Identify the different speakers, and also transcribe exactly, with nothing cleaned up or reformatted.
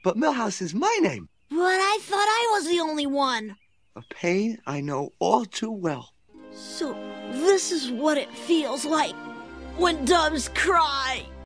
Speaker 1: But Milhouse is my name.
Speaker 2: But I thought I was the only one.
Speaker 1: A pain I know all too well.
Speaker 2: So this is what it feels like when doves cry.